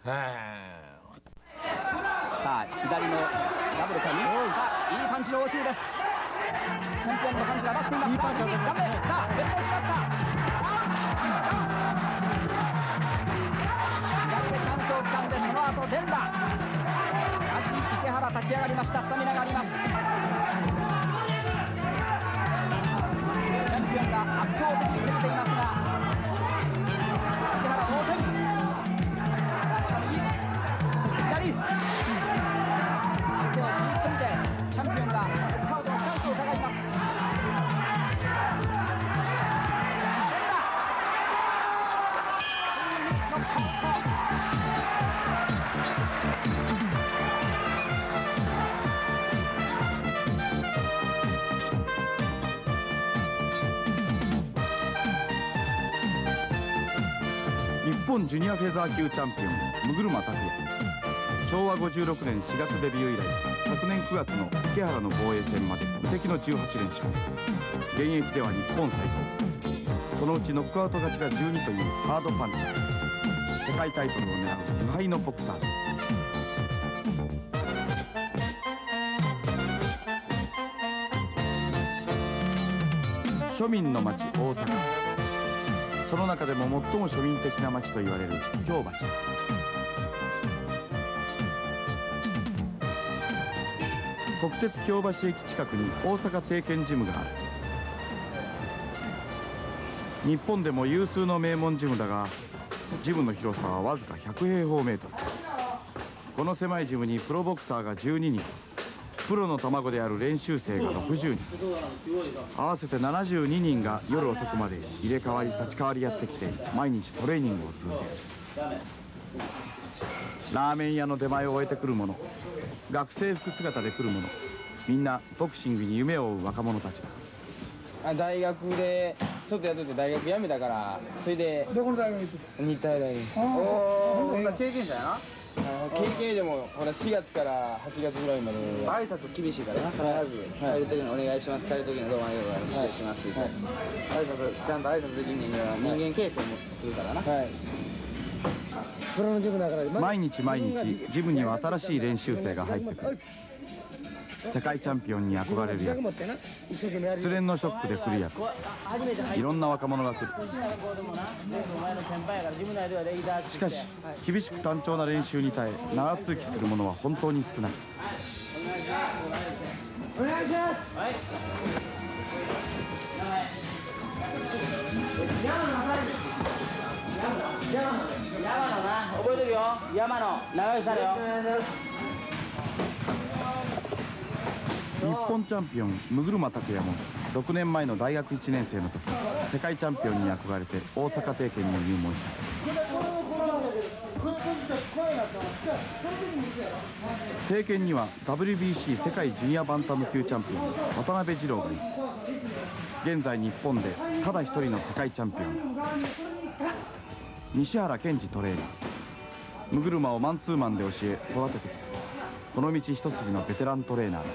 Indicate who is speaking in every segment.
Speaker 1: さあ左のダブルかに、さあいいパンチの応酬です。チャンピオンのパンチが当たっています。いいパンチだね。さあベルトを使った。左でチャンスを掴んで、その後連打。しかし池原立ち上がりました。スタミナがあります。チャンピオンが圧倒的に攻めていますが、池原当然。さあ右、そして左。相手をじっと見て、チャンピオンがカウントのチャンスを伺います。
Speaker 2: 日本ジュニアフェザー級チャンピオン六車拓也。昭和56年4月デビュー以来、昨年9月の池原の防衛戦まで無敵の18連勝。現役では日本最高。そのうちノックアウト勝ちが12というハードパンチャー。世界タイトルを狙う無敗のボクサー。庶民の町大阪。その中でも最も庶民的な町と言われる京橋。国鉄京橋駅近くに大阪定見ジムがある。日本でも有数の名門ジムだが、ジムの広さはわずか100平方メートル。この狭いジムにプロボクサーが12人、プロの卵である練習生が60人、合わせて72人が夜遅くまで入れ替わり立ち替わりやってきて、毎日トレーニングを続ける。ラーメン屋の出前を終えてくる者、学生服姿で来る者、みんなボクシングに夢を追う若者たちだ。
Speaker 3: 大学でちょっとやっといて大学辞めたから、それで
Speaker 4: どこの大学行って？
Speaker 3: 日体大学。
Speaker 1: おお、経験者やな。
Speaker 3: 経験でもほら4月から8月ぐらいまで
Speaker 1: 挨拶厳しいからな。必ず帰る時にお願いします、帰る時にどうもありがとうございます、失礼しますって、挨拶ちゃんと挨拶できる人間は人間形成もするからな。
Speaker 3: はい。
Speaker 4: プロのジムだから
Speaker 2: 毎日毎日ジムには新しい練習生が入ってくる。世界チャンピオンに憧れるやつ、失恋のショックで来るやつ、いろんな若者が来る。しかし厳しく単調な練習に耐え長続きする者は本当に少ない。
Speaker 4: お願いします。
Speaker 1: 山野な、覚えてるよ。山野長いしたよ。
Speaker 2: 日本チャンピオン六車拓也も6年前の大学1年生の時、世界チャンピオンに憧れて大阪定見に入門した。定見には WBC 世界ジュニアバンタム級チャンピオン渡辺二郎がいる。現在日本でただ一人の世界チャンピオン西原健二トレーナー。六車をマンツーマンで教え育ててきた。この道一筋のベテラントレーナーだ。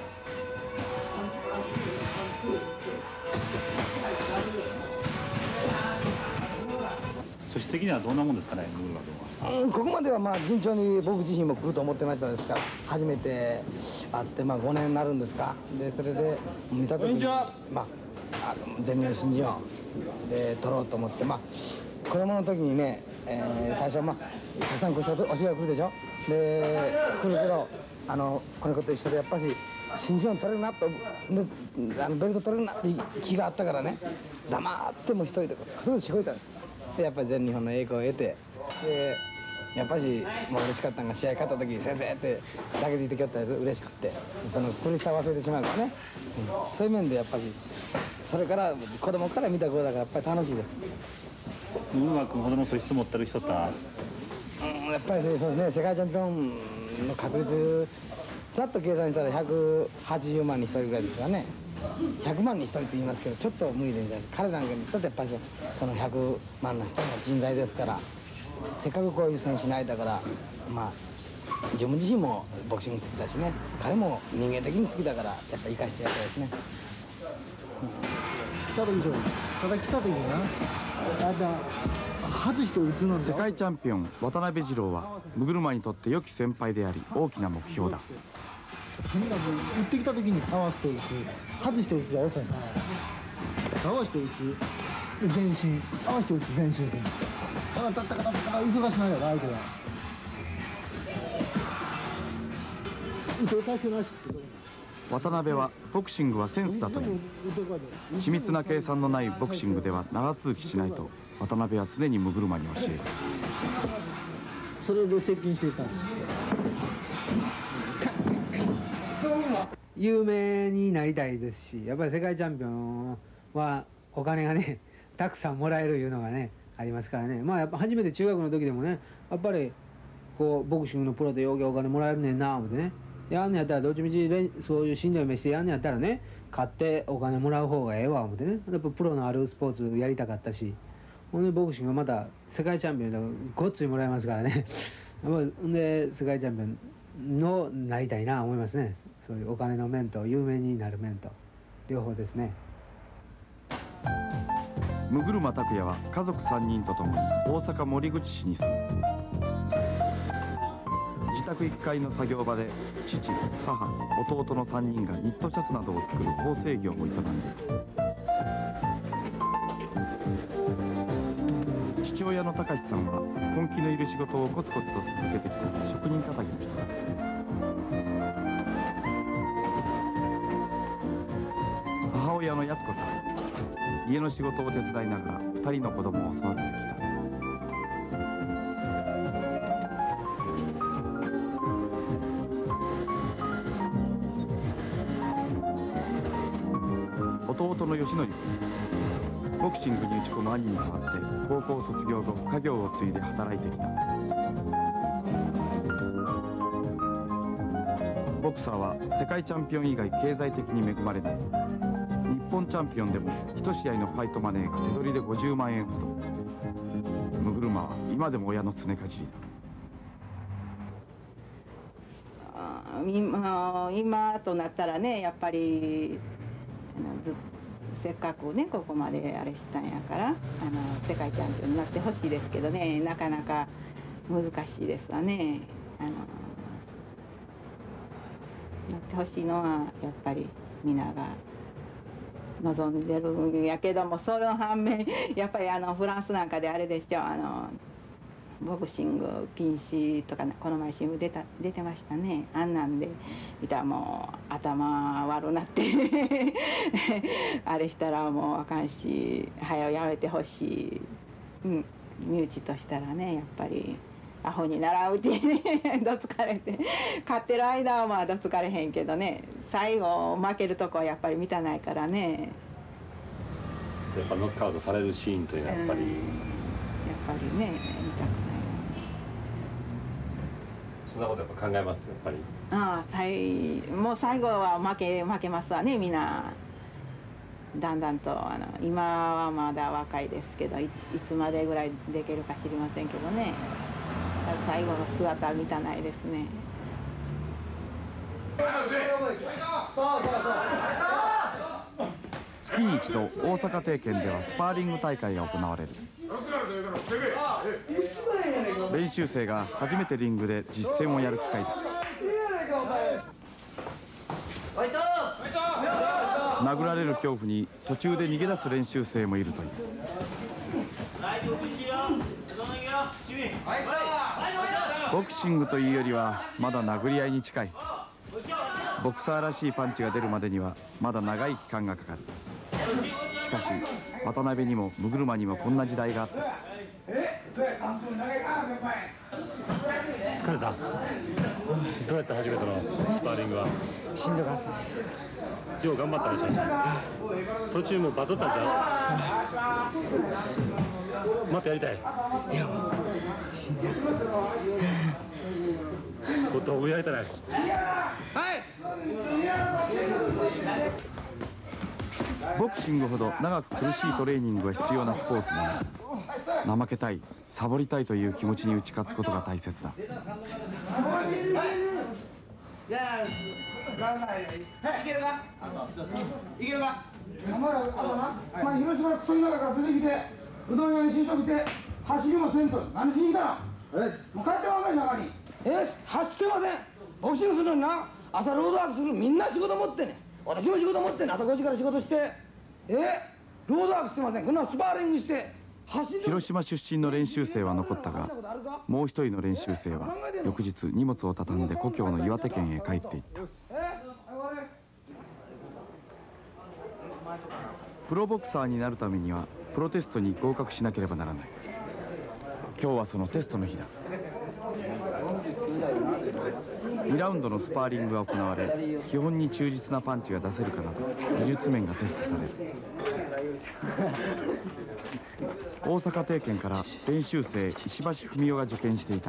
Speaker 5: 組織的にはどんなもんですかね、六車君は。
Speaker 4: ここまではまあ順調に僕自身も来ると思ってましたですから、初めて会ってまあ5年になるんですか。でそれで見た時に全日本新人王で取ろうと思って、子供の時にね、最初たくさんお仕事が来るでしょ。で来るけどこの子と一緒でやっぱし新人王取れるなと、でベルト取れるなって気があったからね、黙っても一人でそれでしごいたんです。でやっぱり全日本の栄光を得て、でやっぱしもう嬉しかったのが、試合勝った時先生って抱きついてきよったやつ嬉しくって、その苦しさを忘れてしまうからね、そういう面でやっぱしそれから子供から見た子だからやっぱり楽しいです。
Speaker 5: 六車君ほどの素質持ってる人ってや
Speaker 4: っぱりそうですね、世界チャンピオンの確率ざっと計算したら180万に1人ぐらいですからね。100万に1人って言いますけどちょっと無理で、彼なんかにとってやっぱりその100万の人の人材ですから、せっかくこういう選手に会えたから、自分自身もボクシング好きだしね、彼も人間的に好きだからやっぱ生かしてやったいですね。来た時以上ただ来た時にな、
Speaker 6: 外して打つの
Speaker 2: 世界チャンピオン渡辺二郎は六車にとって良き先輩であり大きな目標だ。
Speaker 6: とにかく打ってきた時に合わせて打つ、外して打つじゃ遅いな。合わせて打つ前進、合わせて打つ前進する。だからタッタカタッタカ忙しないよ相手は。打てる体勢なしってこと。
Speaker 2: 渡辺はボクシングはセンスだという。緻密な計算のないボクシングでは長続きしないと渡辺は常に六車に教える。
Speaker 6: それで接近していた。
Speaker 7: 有名になりたいですし、やっぱり世界チャンピオンはお金がねたくさんもらえるいうのがねありますからね。まあやっぱ初めて中学の時でもね、やっぱりこうボクシングのプロでようけお金もらえるねんな思ってね、やんのやったらどっちみちそういうしんどい目してやんのやったらね、買ってお金もらう方がええわ思ってね、やっぱプロのあるスポーツやりたかったし、ほんでボクシングまた世界チャンピオンだからごっついもらえますからねやっぱりで世界チャンピオンのなりたいな思いますね。そういうお金の面と有名になる面と両方ですね。
Speaker 2: 六車拓也は家族3人と共に大阪守口市に住む。自宅1階の作業場で父、母、弟の3人がニットシャツなどを作る縫製業を営んでいる。父親の隆さんは根気のいる仕事をコツコツと続けてきた職人かたぎの人だ。母親の靖子さん、家の仕事を手伝いながら2人の子供を育ててきた。弟の義則君、ボクシングに打ち込む兄に代わって高校卒業後家業を継いで働いてきた。ボクサーは世界チャンピオン以外経済的に恵まれない。日本チャンピオンでも1試合のファイトマネーが手取りで50万円ほど。六車は今でも親の常かじり
Speaker 8: だ。今となったらね、やっぱりせっかくねここまであれしたんやから世界チャンピオンになってほしいですけどね、なかなか難しいですわね。なってほしいのはやっぱり皆が望んでるんやけども、その反面やっぱりフランスなんかであれでしょ、ボクシング禁止とかこの前新聞出てましたね。あんなんで見たらもう頭悪なってあれしたらもうあかんし、早うやめてほしい。身内としたらね、やっぱりアホに習ううちにどつかれて、勝ってる間はまあどつかれへんけどね、最後負けるとこはやっぱり見たないからね。
Speaker 5: やっぱノックアウトされるシーンというのはやっぱり、
Speaker 8: やっぱりね見たくない。
Speaker 5: そんなことやっぱ考えますやっぱり。
Speaker 8: もう最後は負けますわね、みんな。だんだんと今はまだ若いですけど、いつまでぐらいできるか知りませんけどね、最後の姿は見たないですね。
Speaker 2: 月に一度大阪帝拳ではスパーリング大会が行われる。練習生が初めてリングで実戦をやる機会だ。殴られる恐怖に途中で逃げ出す練習生もいるという。ボクシングというよりはまだ殴り合いに近い。ボクサーらしいパンチが出るまでにはまだ長い期間がかかる。しかし渡辺にも六車にもこんな時代があった。
Speaker 5: 疲れた。どうやって初めてのスパーリングは。
Speaker 7: しんどかったです。
Speaker 5: よう頑張ったでしょ。途中もバトったんじゃん。またやりたい。
Speaker 7: いやもうしんどい。
Speaker 5: もっと上やりたい。はい。
Speaker 2: ボクシングほど長く苦しいトレーニングが必要なスポーツなのに、怠けたい、サボりたいという気持ちに打ち勝つことが大切だ。
Speaker 3: いけるか？いけるか？
Speaker 4: 広島のクソ田舎から出てきて、うどん屋に就職して、 走りもせんと何しに来たの？もう帰ってません中に。走ってません。ボクシングするのにな、朝ロードワークするみんな仕事持ってね。私も仕事持ってね、朝5時から仕事して、ロードワークしてません。こんなスパーリングして走る。
Speaker 2: 広島出身の練習生は残ったが、もう一人の練習生は翌日荷物を畳んで故郷の岩手県へ帰っていった。プロボクサーになるためにはプロテストに合格しなければならない。今日はそのテストの日だ。2ラウンドのスパーリングが行われ、基本に忠実なパンチが出せるかなど技術面がテストされる。大阪帝拳から練習生石橋文夫が受験していた。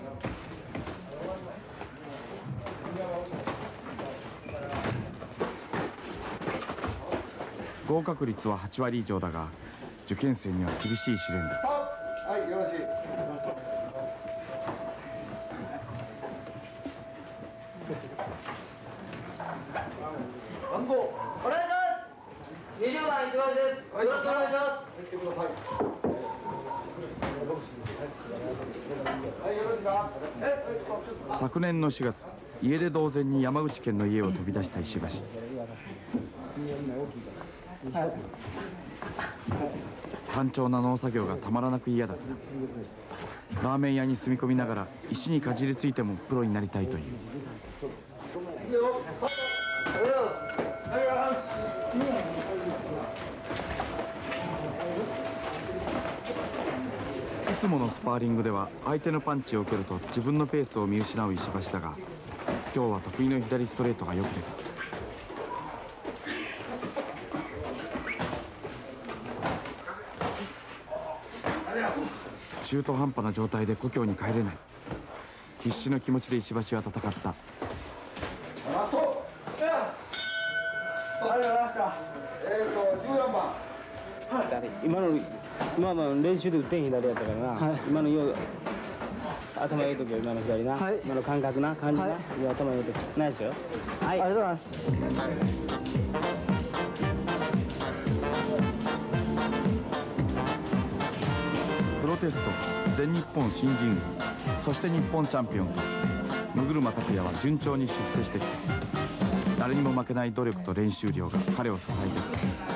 Speaker 2: 合格率は8割以上だが、受験生には厳しい試練だ。
Speaker 6: はい、よろしい。番号
Speaker 1: お願いします。20番石橋です。よろしくお願いします。
Speaker 6: 入ってください。はい、よろしいか。
Speaker 2: 昨年の4月、家出同然に山口県の家を飛び出した石橋。単調な農作業がたまらなく嫌だった。ラーメン屋に住み込みながら石にかじりついてもプロになりたいという。いつものスパーリングでは相手のパンチを受けると自分のペースを見失う石橋だが、今日は得意の左ストレートがよく出た。中途半端な状態で故郷に帰れない。必死の気持ちで石橋は戦った。
Speaker 3: 今の練習で打ってん左やったからな、今のよう頭いい時は今の左な、今の感覚な感じな、頭いい時ナイスよ。はい、ありがとうございます。
Speaker 2: プロテスト、全日本新人王、そして日本チャンピオンと六車拓也は順調に出世してきた。誰にも負けない努力と練習量が彼を支えてきた。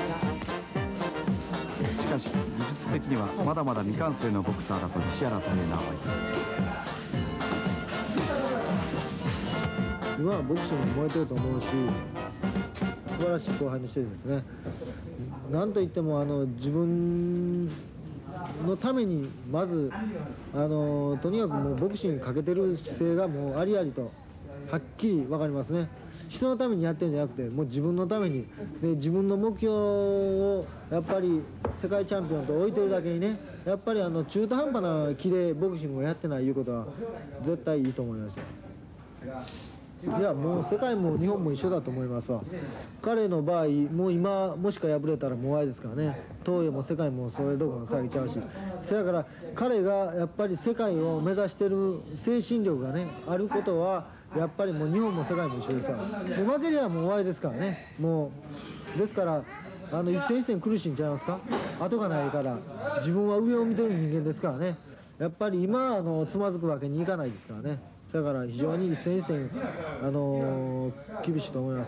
Speaker 2: しかし技術的にはまだまだ未完成のボクサーだと西原トレーナーは
Speaker 6: 言う。今はボクシングに燃えてると思うし、素晴らしい後輩にしてですね、なんといっても自分のためにまずとにかくもうボクシングにかけてる姿勢がもうありありとはっきり分かりますね。人のためにやってるんじゃなくて、もう自分のためにで、自分の目標をやっぱり世界チャンピオンと置いてるだけにね、やっぱり中途半端な気でボクシングをやってないいうことは絶対いいと思いますよ。いや、もう世界も日本も一緒だと思いますわ。彼の場合もう今もしか敗れたらもうあれですからね、東洋も世界もそれどころの騒ぎちゃうし、せやから彼がやっぱり世界を目指してる精神力がねあることはやっぱりもう日本も世界も一緒ですわ。もう負けりゃもう終わりですからね。もうですから一戦一戦苦しいんちゃいますか。後がないから自分は上を見てる人間ですからね。やっぱり今つまずくわけにいかないですからね。だから非常に一戦一戦厳しいと思います。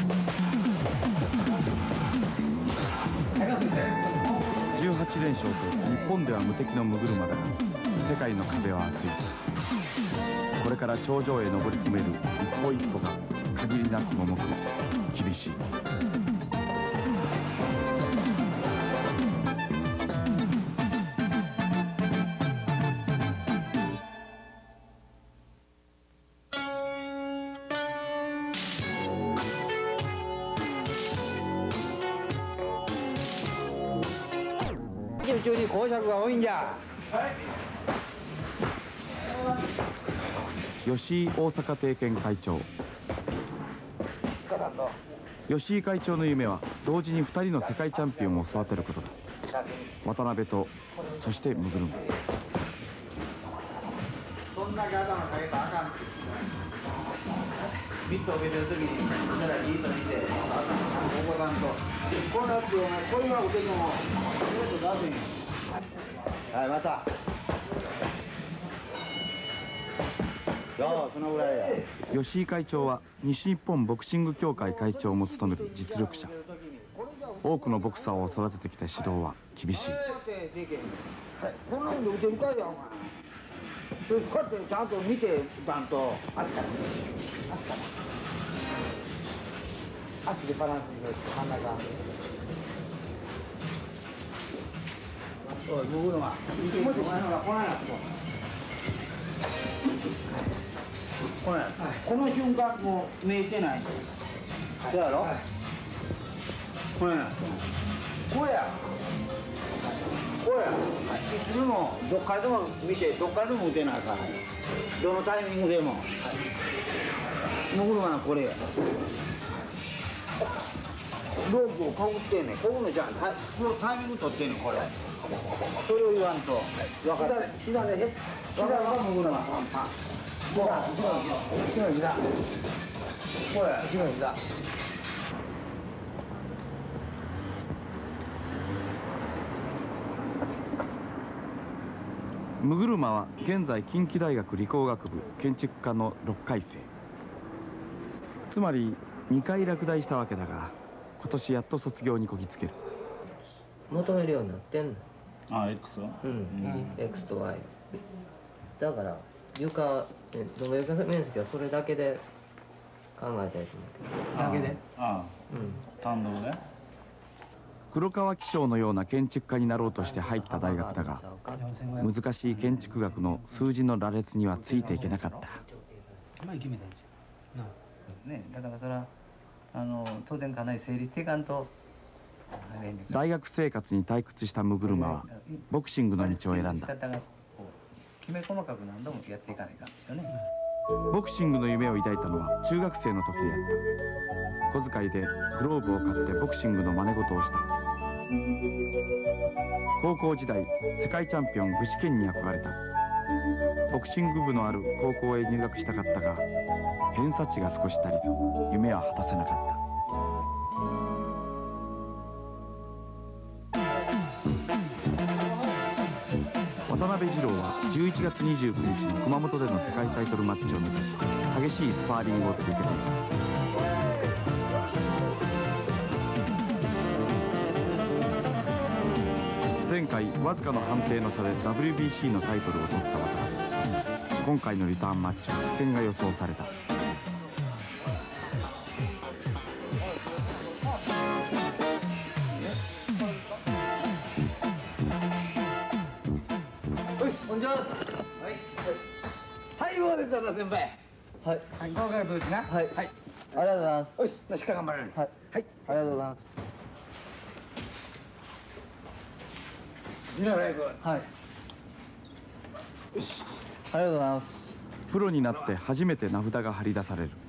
Speaker 2: 18連勝と日本では無敵の六車だが、世界の壁は厚い。これから頂上へ上り詰める一歩一歩が限りなく重く厳しい。
Speaker 6: 中に講釈が多いんじゃ。
Speaker 2: 吉井大阪帝拳会長。吉井会長の夢は同時に2人の世界チャンピオンを育てることだ。渡辺とそして六車。
Speaker 6: そんだけ頭下げたらあかん。ミットを受けてる時にみんなでじっと見て頭を動かんとこうなってこういうのを受けてもちょっと出せん。
Speaker 9: はい、また。そのぐらいや。
Speaker 2: 吉井会長は西日本ボクシング協会会長も務める実力者。多くのボクサーを育ててきた指導は厳しい。
Speaker 9: こんなんで打てるかいや、お前。それこうやってちゃんと見てたんと。
Speaker 4: 足から足でバランスにして真ん中。
Speaker 9: おい、僕のが。もしお前のが来ないなと。この瞬間もう見えてない。そうやろ。これや。こうや。こうや。いつでもどっからでも見てどっからでも打てないから。どのタイミングでも。残るのはこれや。ロープをかぶってんねん。こういうのじゃん。このタイミング取ってんねんこれ。それを言わんと。分かった。膝で。膝が向くのがパンパン。後ろの膝。これ。後ろの膝。
Speaker 2: 六車は現在近畿大学理工学部建築科の6回生。つまり2回落第したわけだが、今年やっと卒業にこぎつける。
Speaker 10: 求めるようになってんの。
Speaker 5: ああ、X は
Speaker 10: X と Y。だから床土の床面積はそれだけで考えたいと思うけど。
Speaker 7: だけで。
Speaker 5: ああ、単独で。
Speaker 2: 黒川紀章のような建築家になろうとして入った大学だが、難しい建築学の数字の羅列にはついていけなかった。
Speaker 11: ね、だからそれは当然かなり成立していかんと。
Speaker 2: 大学生活に退屈した六車はボクシングの道を選んだ。
Speaker 11: きめ細かく何度もやっていかないかんですよね。
Speaker 2: ボクシングの夢を抱いたのは中学生の時であった。小遣いでグローブを買ってボクシングの真似事をした。高校時代世界チャンピオン具志堅に憧れた。ボクシング部のある高校へ入学したかったが、偏差値が少し足りず夢は果たせなかった。渡辺二郎は11月29日の熊本での世界タイトルマッチを目指し、激しいスパーリングを続けていた。前回わずかの判定の差で WBC のタイトルを取った渡辺。今回のリターンマッチは苦戦が予想された。
Speaker 9: こんにちは。はい、もうですよ、先輩。はい。今回どうですな。はい。はい。ありがとうございます。よし、しっかり頑張れる。はい。はい。ありがとうございます。次のライブ。はい。よし。ありがとうございます。
Speaker 2: プロになって初めて名札が張り出される。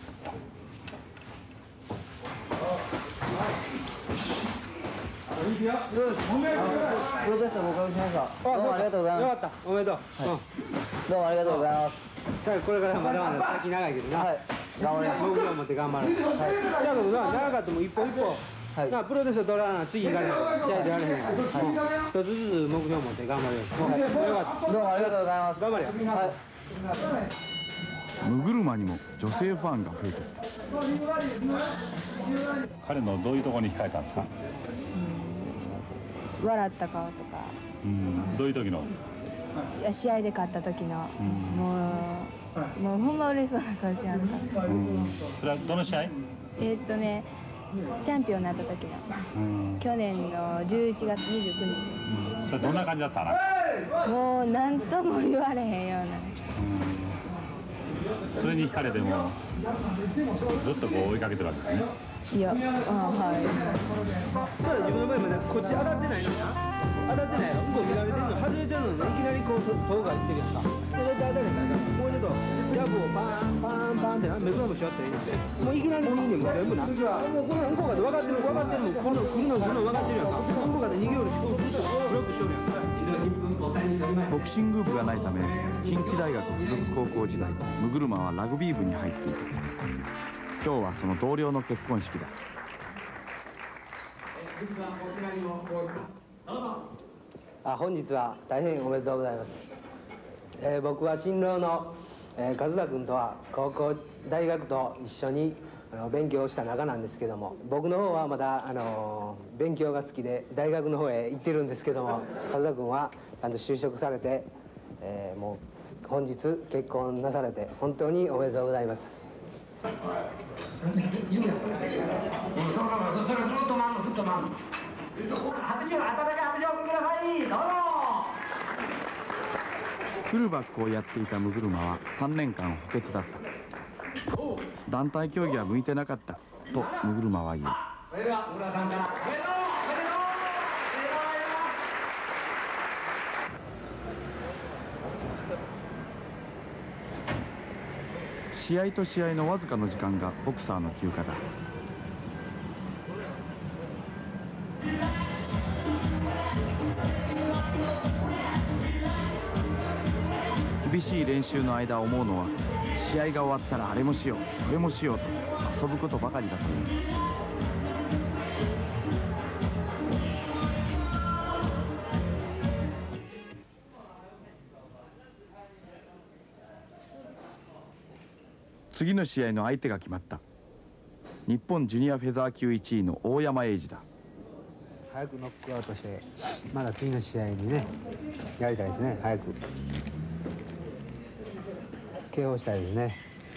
Speaker 9: プロテスト合格しました。どうもありがとうございます。
Speaker 7: よかった、おめでとう。
Speaker 9: どうもありがとうございます。
Speaker 7: これからまだまだ先長いけどな。はい。
Speaker 9: 頑張ります。
Speaker 7: 目標を持って頑張る。はい。だけどな、長かったも一歩一歩。はい。な、プロテスト取らな、次行かない。試合出られへんから。はい。一つずつ目標を持って頑張るよ。よかった。
Speaker 9: どうもありがとうございます。
Speaker 7: 頑張れよ。はい。
Speaker 2: 六車にも女性ファンが増えてきた。
Speaker 5: 彼のどういうところに惹かれたんですか。
Speaker 12: 笑った顔とか。
Speaker 5: どういう時の。
Speaker 12: いや、試合で勝った時の。もうほんま嬉しそうな顔しやるから。
Speaker 5: それはどの試合。
Speaker 12: チャンピオンになった時の。去年の11月29日。
Speaker 5: それどんな感じだったな。
Speaker 12: もう何とも言われへんような。
Speaker 5: それに惹かれてもずっとこう追いかけてるわけですね。
Speaker 12: いや、はい。
Speaker 7: そうだ、自分の場合まだこっち当たってないのな。当たってないよ。向こう見られてるの、外れてるのにいきなりこう遠がいってるやんか。それで当たれへんからさ、もうちょっとジャブをパーンパーンパーンってな、目黒もしわったらいいんで、もういきなり2人も全部な。もうこの向こうが分かってるもん、来るの分かってるやんか。向こうが逃げよるし、ブロックしよるやんか。
Speaker 2: ボクシング部がないため、近畿大学附属高校時代、六車はラグビー部に入っていた。今日はその同僚の結婚式だ。
Speaker 3: 本日は大変おめでとうございます。僕は新郎の、和田君とは高校大学と一緒に勉強をした仲なんですけども、僕の方はまだ勉強が好きで大学の方へ行ってるんですけども、和田君はちゃんと就職されて、もう本日結婚なされて本当におめでとうございます。
Speaker 2: フルバックをやっていた六車は3年間補欠だった。団体競技は向いてなかったと六車は言う。
Speaker 3: それでは小倉さんからおめでとう。
Speaker 2: 試合と試合のわずかの時間がボクサーの休暇だ。厳しい練習の間思うのは、試合が終わったらあれもしようこれもしようと遊ぶことばかりだと思う。次の試合の相手が決まった。日本ジュニアフェザー級1位の大山英二だ。
Speaker 7: 早くノックアウトしてまだ次の試合にねやりたいですね。早く KO したいですね。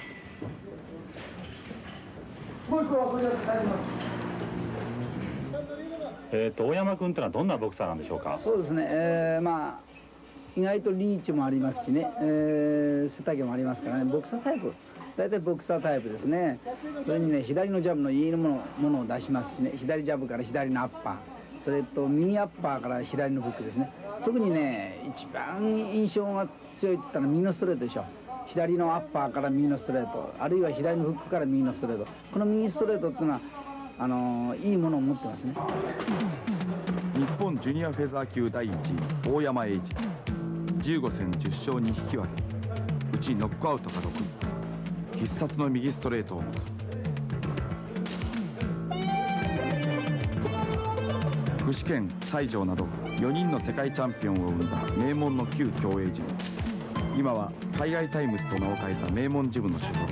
Speaker 5: 大山君というのはどんなボクサーなんでしょうか。
Speaker 1: そうですね、まあ意外とリーチもありますしね、背丈もありますからね、ボクサータイプ、大体ボクサータイプですね。それにね、左のジャブのいいものを出しますしね、左ジャブから左のアッパー、それと右アッパーから左のフックですね。特にね、一番印象が強いって言ったら右のストレートでしょ。左のアッパーから右のストレート、あるいは左のフックから右のストレート、この右ストレートっていうのはいいものを持ってますね。
Speaker 2: 日本ジュニアフェザー級第1位大山英二、15戦10勝に引き分け、うちノックアウトが6、必殺の右ストレートを持つ。具志堅、西条など4人の世界チャンピオンを生んだ名門の旧競泳ジム、今は海外タイムズと名を変えた名門ジムの所属。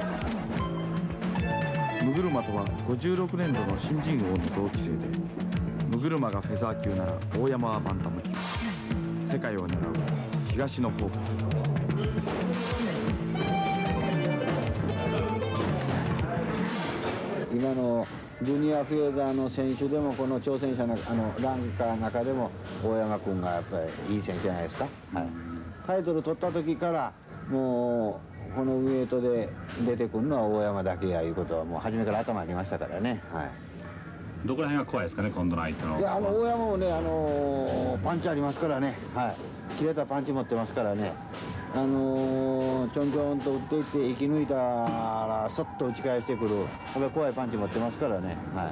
Speaker 2: 六車とは56年度の新人王の同期生で、六車がフェザー級なら大山はバンタム級、世界を狙う東のホープ。
Speaker 9: 今のジュニアフェザーの選手でも、この挑戦者のランカーの中でも大山君がやっぱりいい選手じゃないですか。はい、タイトル取った時からもうこのウエイトで出てくるのは大山だけやいうことはもう初めから頭にありましたからね。はい、
Speaker 5: どこら辺が怖いですかね、今度の相手の。
Speaker 9: いや、大山もね、パンチありますからね。はい、切れたパンチ持ってますからね。ちょんちょんと打っていって生き抜いたらそっと打ち返してくる、怖いパンチ持ってますからね。はい、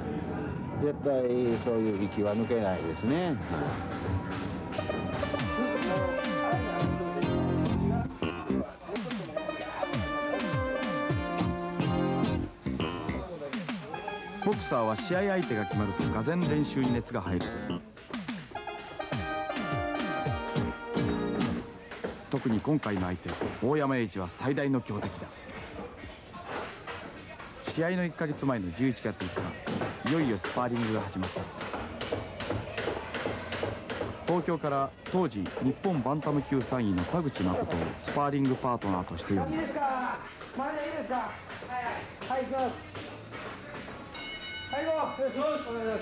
Speaker 9: 絶対そういう息は抜けないですね。はい、
Speaker 2: ボクサーは試合相手が決まるとがぜん練習に熱が入る。特に今回の相手大山英二は最大の強敵だ。試合の1ヶ月前の11月5日、いよいよスパーリングが始まった。東京から当時日本バンタム級3位の田口誠をスパーリングパートナーとして呼んだ。いいですか、マネージャーいいですか。はい、行きます。はい、行こう。よしよし、お願いします。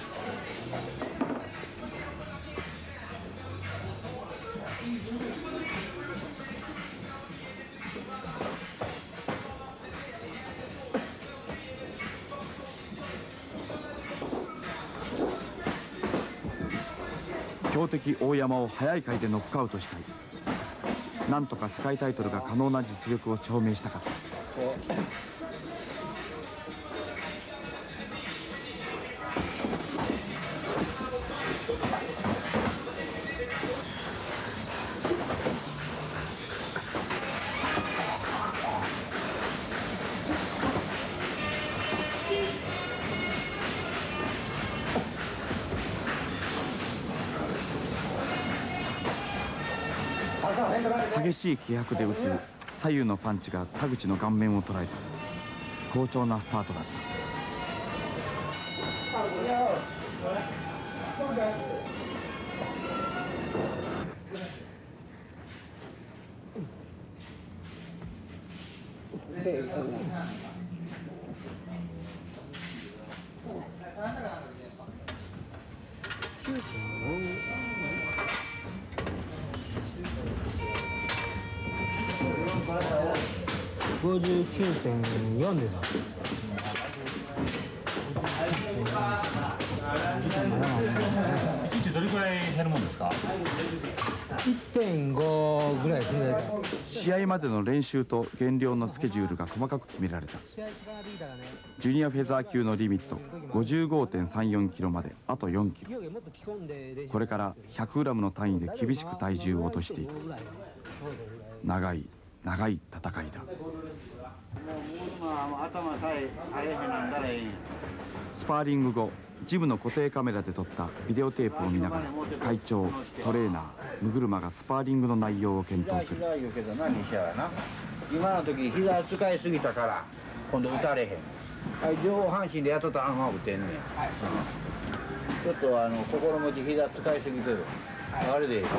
Speaker 2: 強敵大山を早い回でノックアウトしたい。なんとか世界タイトルが可能な実力を証明したかった。 激しい気迫で打つ左右のパンチが田口の顔面を捉えた。好調なスタートだった。
Speaker 7: 59.4 です。
Speaker 5: 1日どれくらい減るもんですか
Speaker 7: ？1.5 ぐらいですね。
Speaker 2: 試合までの練習と減量のスケジュールが細かく決められた。ジュニアフェザー級のリミット 55.34 キロまであと4キロ。これから100グラムの単位で厳しく体重を落としていく。長い長い戦いだ。スパーリング後、ジムの固定カメラで撮ったビデオテープを見ながら会長、トレーナー、六車がスパーリングの内容を検討する。
Speaker 9: 今の時膝使いすぎたから今度打たれへん。上半身でやっとったらあんま打てんねん。ちょっと心持ち膝使いすぎてる。あれで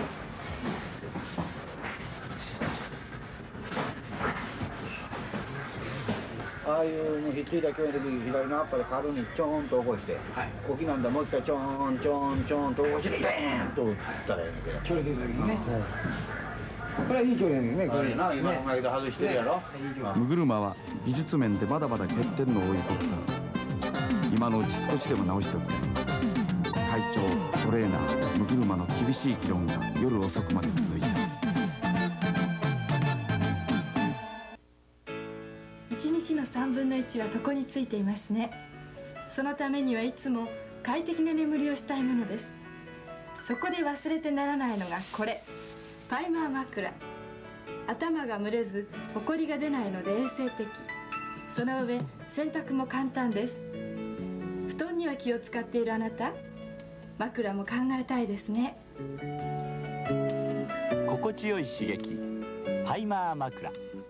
Speaker 9: ああいうのひっついた距離の時左のアッパーで軽にちょんと起こして、起きなんだもう一回ちょんちょんちょんと起こしてベーンと打ったらいいんだけど。
Speaker 7: 距離出る時にね。これはいい距離なんですね。
Speaker 9: これな今うまいけど外してるやろ。
Speaker 2: 六車は技術面でまだまだ欠点の多いボクサー。今のうち少しでも直しておきたい。会長、トレーナー、六車の厳しい議論が夜遅くまで続いた。
Speaker 13: 1日の3分の1は床についていますね。そのためにはいつも快適な眠りをしたいものです。そこで忘れてならないのがこれ、パイマー枕。頭が蒸れずほこりが出ないので衛生的。その上洗濯も簡単です。布団には気を使っているあなた、枕も考えたいですね。
Speaker 14: 心地よい刺激、パイマー枕。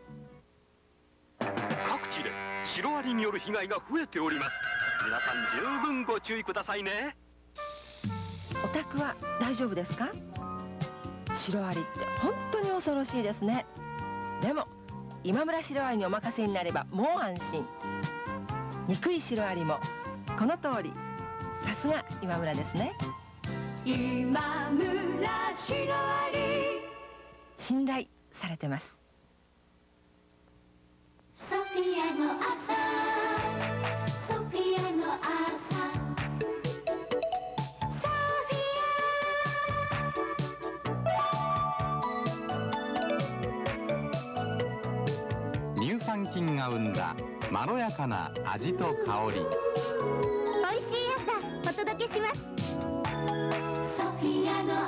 Speaker 15: 各地でシロアリによる被害が増えております。皆さん十分ご注意くださいね。
Speaker 16: お宅は大丈夫ですか？シロアリって本当に恐ろしいですね。でも今村シロアリにお任せになればもう安心。憎いシロアリもこの通り。さすが今村ですね。今村シロアリ、信頼されてます。
Speaker 17: ソフィアの朝、ソフィアの朝、ソ
Speaker 18: フィア。乳酸菌が生んだまろやかな味と香り。
Speaker 17: 美味しい朝お届けします。ソフィアの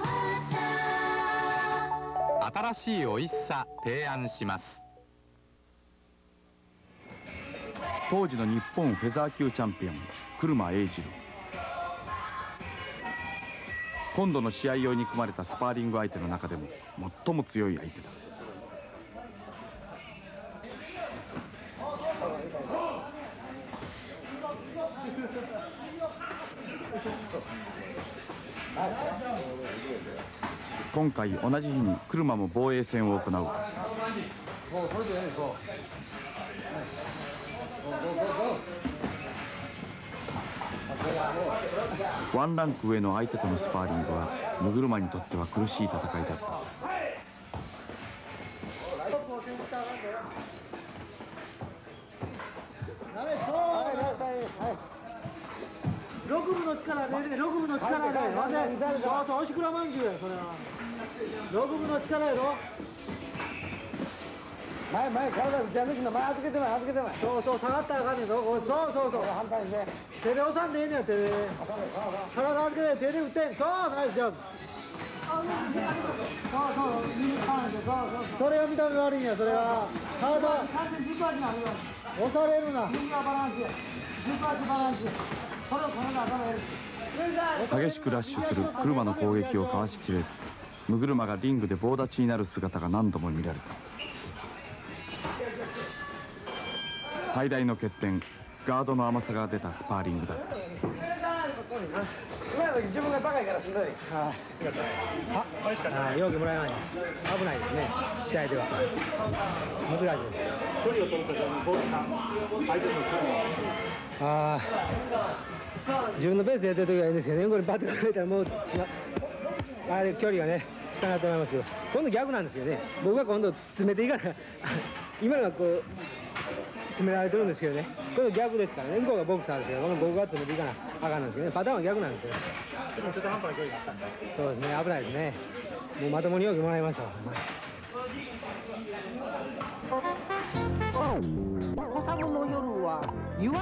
Speaker 17: 朝。
Speaker 18: 新しい美味しさ提案します。
Speaker 2: 当時の日本フェザー級チャンピオン車英二郎。今度の試合用に組まれたスパーリング相手の中でも最も強い相手だ。今回同じ日に車も防衛戦を行う。ワンランク上の相手とのスパーリングは六車にとっては苦しい戦いだった。
Speaker 6: 6分の力で、6分の力で、そうそう、おしくらまんじゅうや、それは。6分の力やろ。前、体打ち上げての前預けてない、預けてない。そうそう、下がったらあかんねんぞ。そうそうそう。反対にね。手で押さんでええねん、手で。体預けて、手で打ってん。そう、ナイスジャンプ。それが見た目悪いんや、それは。体。押されるな。
Speaker 2: 激しくラッシュする車の攻撃をかわしきれず、 六車がリングで棒立ちになる姿が何度も見られた。最大の欠点、ガードの甘さが出たスパーリングだった。
Speaker 4: 今の時自分が高いからしんどい。ああ、よかった。あ、これしかない。容器もらえない。危ないですね。試合では。難しい。距離を取るときはボールが相手の距離を。ああ、自分のペースでやってる時はいいんですよね。これバットが入ったらもうあれ距離がね、しかないと思いますけど、今度逆なんですよね。僕が今度詰めていかない。今のがこう。詰められてるんですけどね、これ逆ですからね、向こうがボクサーですけど、この僕が詰めていかなあかんなんですけどね、パターンは逆なんですよ。中途半端な距離だったんだ。そうですね、危ないですね。もうまともに容器もらいましょう。
Speaker 6: 小サブの夜は